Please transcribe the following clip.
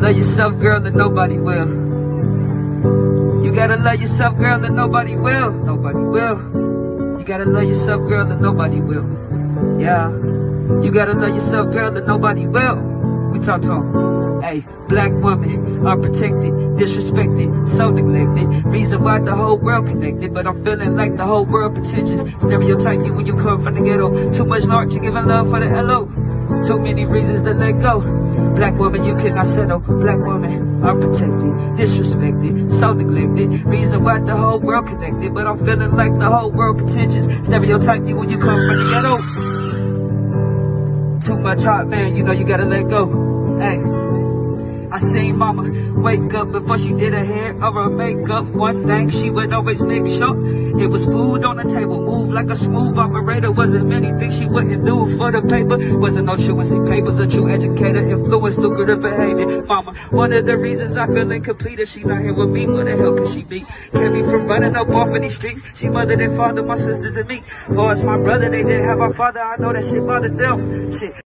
love yourself, girl, and nobody will. You gotta love yourself, girl, and nobody will. Nobody will. You gotta love yourself, girl, and nobody will. Yeah. You gotta love yourself, girl, and nobody will. We talk to 'em. Hey, black women are protected, disrespected, so neglected. Reason why the whole world connected, but I'm feeling like the whole world pretentious. Stereotype you when you come from the ghetto. Too much large, you giving love for the LO. Too many reasons to let go. Black woman, you cannot settle. Black women are protected, disrespected, so neglected. Reason why the whole world connected, but I'm feeling like the whole world pretentious. Stereotype you when you come from the ghetto. Too much heart, man, you know you gotta let go. Hey, I seen mama wake up before she did her hair or her makeup. One thing she would always make sure it was food on the table. Move like a smooth operator. Wasn't many things she wouldn't do for the paper. Wasn't no truancy papers, a true educator. Influence lucrative behavior. Mama, one of the reasons I feel incomplete is she not here with me. What the hell could she be? Kept me from running up off of these streets. She mothered and fathered my sisters and me. For us, my brother, they didn't have our father. I know that shit bothered them. Shit.